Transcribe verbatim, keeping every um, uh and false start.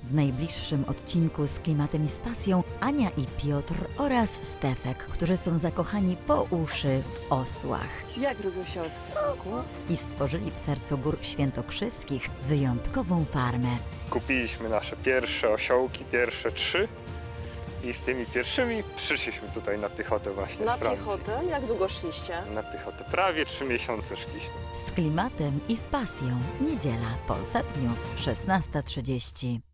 W najbliższym odcinku z Klimatem i z Pasją Ania i Piotr oraz Stefek, którzy są zakochani po uszy w osłach. Jak robią się od smaku? I stworzyli w sercu gór świętokrzyskich wyjątkową farmę. Kupiliśmy nasze pierwsze osiołki, pierwsze trzy i z tymi pierwszymi przyszliśmy tutaj na piechotę właśnie Na z Francji. piechotę? Jak długo szliście? Na piechotę. Prawie trzy miesiące szliśmy. Z Klimatem i z Pasją. Niedziela, Polsat News, szesnasta trzydzieści.